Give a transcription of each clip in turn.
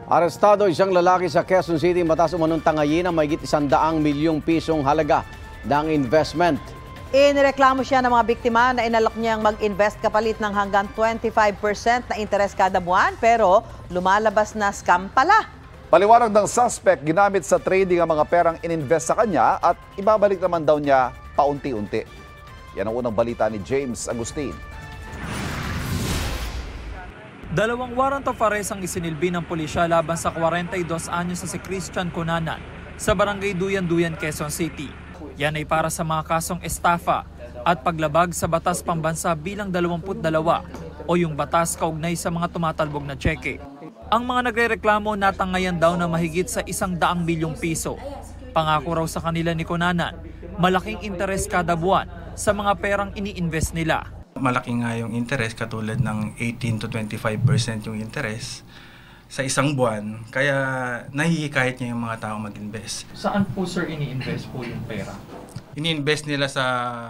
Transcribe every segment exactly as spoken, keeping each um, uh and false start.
Arestado isang lalaki sa Quezon City matapos umanong tangayin ng mahigit isang daang milyong pisong halaga ng investment. Inireklamo siya ng mga biktima na inalok niyang mag-invest kapalit ng hanggang twenty-five percent na interes kada buwan pero lumalabas na scam pala. Paliwanag ng suspect, ginamit sa trading ang mga perang ininvest sa kanya at ibabalik naman daw niya paunti-unti. Yan ang unang balita ni James Agustin. Dalawang warrant of arrest ang isinilbi ng pulisya laban sa forty-two anyos na si Christian Cunanan sa Barangay Duyan-Duyan, Quezon City. Yan ay para sa mga kasong estafa at paglabag sa batas pambansa bilang dalawampu't dalawa o yung batas kaugnay sa mga tumatalbog na tseke. Ang mga nagrereklamo natangayan daw na mahigit sa isang daang milyong piso. Pangako raw sa kanila ni Cunanan, malaking interes kada buwan sa mga perang ini-invest nila. Malaki nga yung interest, katulad ng eighteen to twenty-five percent yung interest sa isang buwan. Kaya nahihikayat niya yung mga tao mag-invest. Saan po sir ini-invest po yung pera? Ini-invest nila sa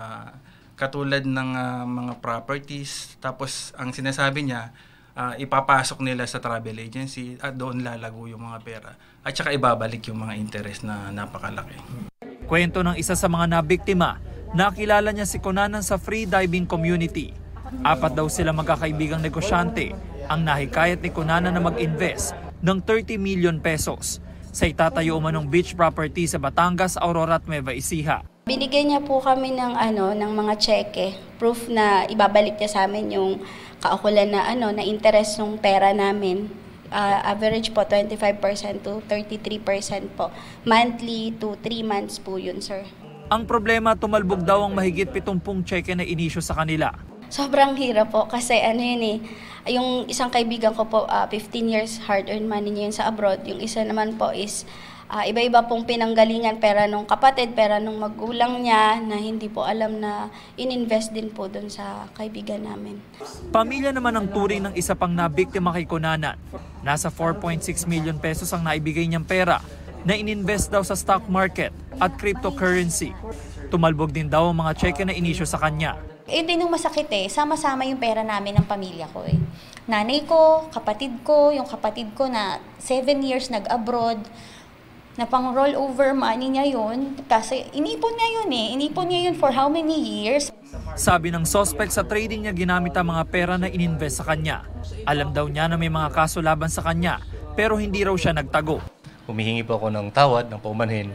katulad ng uh, mga properties. Tapos ang sinasabi niya, uh, ipapasok nila sa travel agency at doon lalago yung mga pera. At saka ibabalik yung mga interest na napakalaki. Kwento ng isa sa mga nabiktima, nakilala niya si Cunanan sa free diving community. Apat daw sila magkakaibigang negosyante ang nahikayat ni Cunanan na mag-invest ng thirty million pesos sa itatayo umanong beach property sa Batangas, Aurora at Nueva Ecija. Binigyan niya po kami ng ano ng mga cheque, proof na ibabalik niya sa amin yung kaukulan na ano na interest ng pera namin. Uh, average po twenty-five percent to thirty-three percent po. Monthly to three months po yun, sir. Ang problema, tumalbog daw ang mahigit pitongpung cheque na inisyo sa kanila. Sobrang hirap po kasi ano yun eh, yung isang kaibigan ko po, uh, fifteen years hard-earned money niya yun sa abroad. Yung isa naman po is uh, iba-iba pong pinanggalingan, pera nung kapatid, pera nung magulang niya na hindi po alam na in-invest din po dun sa kaibigan namin. Pamilya naman ang turing ng isa pang nabiktima kay Cunanan. Nasa four point six million pesos ang naibigay niyang pera na ininvest daw sa stock market at cryptocurrency. Tumalbog din daw ang mga cheque na inisyo sa kanya. Eh din yung masakit eh, sama-sama yung pera namin ng pamilya ko eh. Nanay ko, kapatid ko, yung kapatid ko na seven years nag-abroad, na pang rollover money niya yun. Kasi inipon niya yun eh, inipon niya yun for how many years? Sabi ng suspect, sa trading niya ginamit ang mga pera na ininvest sa kanya. Alam daw niya na may mga kaso laban sa kanya, pero hindi raw siya nagtago. Humihingi po ako ng tawad, ng paumanhin.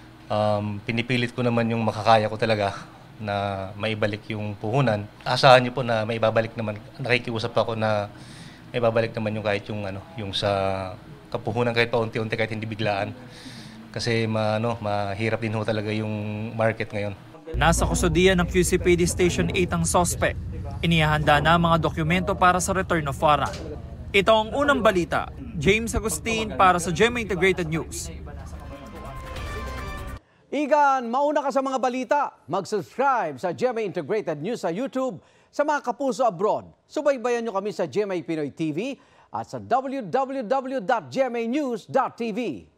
Um, pinipilit ko naman yung makakaya ko talaga na maibalik yung puhunan. Asahan niyo po na maibabalik naman. Nakikiusap ako na maibabalik naman yung kahit yung ano, yung sa kapuhunan kahit paunti-unti, kahit hindi biglaan. Kasi ma, ano, mahirap din ho talaga yung market ngayon. Nasa kustudiya ng Q C P D Station eight ang suspect. Inihahanda na mga dokumento para sa return of warrant. Ito ang unang balita. James Agustin para sa G M A Integrated News. Igan, mauna ka sa mga balita. Mag-subscribe sa G M A Integrated News sa YouTube. Sa mga kapuso abroad, subaybayan nyo kami sa G M A Pinoy T V at sa w w w dot g m a news dot t v.